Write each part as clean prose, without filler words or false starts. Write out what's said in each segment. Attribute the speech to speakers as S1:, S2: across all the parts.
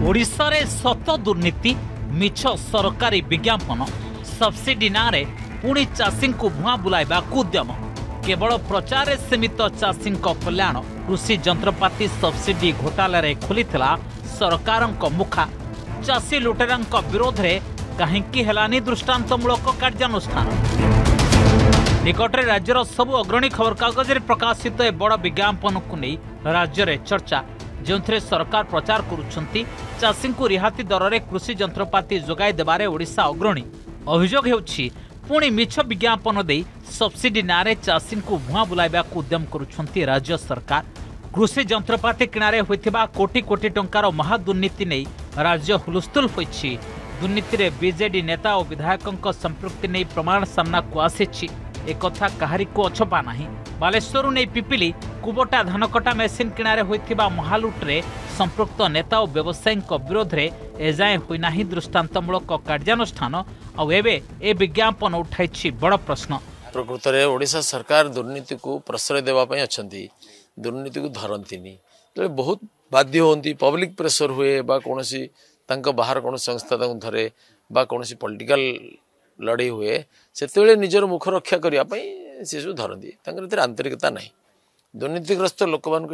S1: ओडिशा रे सत दुर्नीति मिछ सरकारी विज्ञापन सब्सिडी नारे पुणी चाषी को भुआ बुलाइबा उद्यम केवल प्रचार सीमित चाषी कल्याण कृषि जंत्रपाति सब्सिडी घोटाला रे खोलिथिला सरकारक मुखा चाषी लुटेरा विरोध में कहीं हेलानी दृष्टांतमूलक कार्यानुष्ठान निकटरे राज्यर सबु अग्रणी खबर कागज में प्रकाशित ए बड़ विज्ञापन को नहीं राज्य में चर्चा जो सरकार प्रचार करुछंती चाषी को रिहाती दर में कृषि जंत्रपाति जोगाई देबारे ओडिशा अग्रणी अभियोग हेउछि पुणी मिछ विज्ञापन दे सब्सिडी नारे चाषी को भुआ बुलाइबा उद्यम करुछंती राज्य सरकार कृषि जंत्रपाति किणारे होइथिबा कोटी कोटी टंकार महादुर्नीति नहीं राज्य हुलस्थुल होइछि। दुर्नीति रे बीजेडी नेता और विधायकों संपृक्ति नहीं प्रमाण सामना को आसिछि एक कथा कहारी को अछपा नहीं। बालेश्वर नहीं पिपिली कुबटा धानकटा मेसीन किणारे होइथिबा महालुट रे संपृक्त नेता और व्यवसायी विरोध में एजाए होइना दृष्टांतमूलक कार्यानुष्ठान आउ एबे ए विज्ञापन उठाइछि बड़ प्रश्न।
S2: प्रकृत में ओडिशा सरकार दुर्नीति को प्रश्रय देवाई अच्छा दुर्नीति को धरती तो बहुत बाध्य होती पब्लिक प्रेशर हुए बा कौनसी बाहर कौन संस्था धरे बा कौन पॉलिटिकल लड़ाई हुए से निजर मुख रक्षा करने सी सब धरती आंतरिकता ना दुर्नीतिग्रस्त लोक मान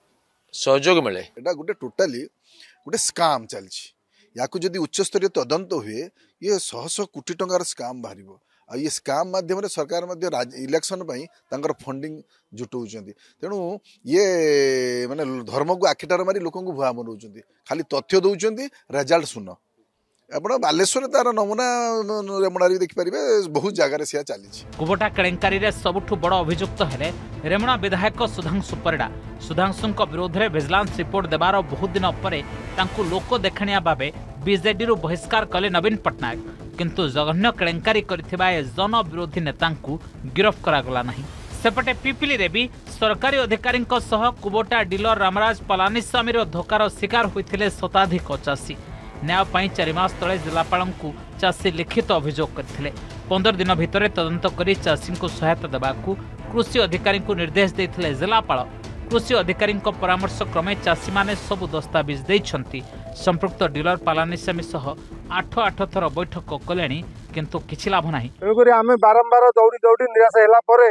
S2: सहयोग मिले
S3: गोटे टोटाली गोटे स्काम चलती या उच्च स्तरीय तदंत हुए ये शह शह कोटी टंकार स्काम बाहर आ ये स्काम माध्यम सरकार इलेक्शन फंडिंग जुटाऊँ तेणु ये माने धर्म को आखिटार मारी लोक भुआ बनाऊँ खाली तथ्य दौरान रेजल्ट सुन आप बालेश्वर तार नमूना रेमुणा देखिपारे बहुत जगार सी चली।
S1: कुबटा केलेंकारी रे सबुठु बड़ अभियुक्त हेले रेमुणा विधायक सुधांशु परिडा। सुधांशु विरोध में विजिलेंस रिपोर्ट देवार बहुत दिन पर लोक देखाणिया भावे बीजेडी रु बहिष्कार कले नवीन पट्टनायक किंतु जघन्य केलेंकारी करथिबा ए जन विरोधी नेता गिरफ करागला नहीं। सेपटे पिपिली रे भी सरकारी अधिकारी कुबटा डीलर रामराज पलानीस्वामी धोकार शिकार होते शताधिक चाषी न्याय 4 मास तले जिलापाल चाषी लिखित अभियोग करते 15 दिन भितर तदंत कर चाषी को सहायता देवाकू कृषि अधिकारी को निर्देश देते जिलापाल। कृषि अधिकारी परामर्श क्रमे चाषी माने सबु दस्तावेज देइछंती। संपृक्त डीलर पालानीस्वामी सह 8 थर बैठक कले किंतु किछि लाभ नाही।
S4: आमे बारंबार दौड़ी दौड़ी निराश होला परे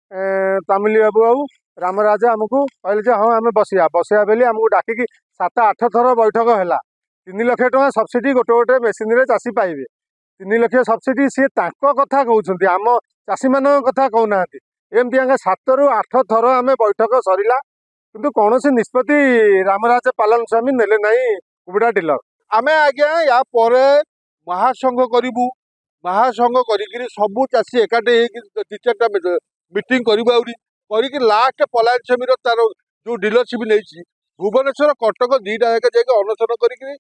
S4: तामिली बाबू रामराजा आमको कहले हाँ आम बसिया बेली आमको डाकिकी 7-8 थर बैठक है 3 लाख टका सब्सिडी गोटे गोटे मेसीन रे चाषी पाइबे 3 लाख सब्सिडी सी कथा कहते आम चाषी मान कथा कहना एमती 7 ରୁ 8 थर आम बैठक सरला किंतु कौन निष्पत्ति रामराज पालानीस्वामी नेले नहीं। कुबटा डीलर आम आज्ञा या महासंघ करूँ महासंघ कर सबू चाषी एकाठी 2-4टा मीटिंग कर लास्ट पलानीस्वामी तार जो डीलरशिप नहीं भुवनेश्वर कटक 2टा जाकर अनशन कर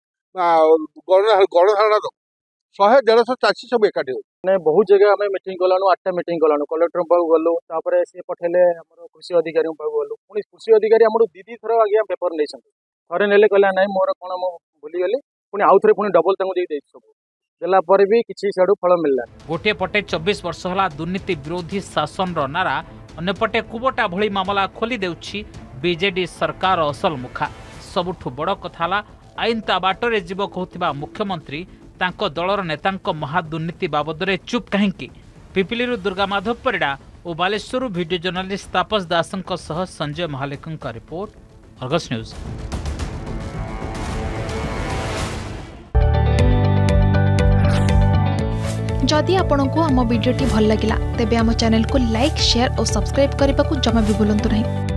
S4: गणधारणा 100-150 चाषी सब एकाठी हो बहुत जगह आम मीटिंग कलानु 8टा मीटिंग कलानु कलेक्टर पाक गलु सी पठेले कृषि अधिकारी पाक गलु पुणी कृषि अधिकारी आम 2 थर आज्ञा पेपर नहीं थे नेले कहला ना मोर कौन भूलीगली पुणी आउ थे पुणी डबल सब देला पर भी किसी साडू फल मिलला।
S1: गोटे पटे 24 वर्ष होला दुर्नीति विरोधी शासन रो नारा अन्यपटे कुबटा भली मामला खोली देउछि बीजेडी सरकार असल मुखा। सबुठु बड़ कथाला आईन ता बाटरे जीव कहूथिबा मुख्यमंत्री तांको दलर नेतांको महादुर्नीति बाबदरे चुप कहीं। पिपिलीरु दुर्गा माधव परिडा और बालेश्वर वीडियो जर्नलिस्ट तापस दासंको सह संजय महालेकंका रिपोर्ट अर्गस न्यूज।
S5: जदि आपंक आम भिडी भल लगा तेब आम चैनल को लाइक शेयर और सब्सक्राइब करने को जमा भी भूलु नहीं।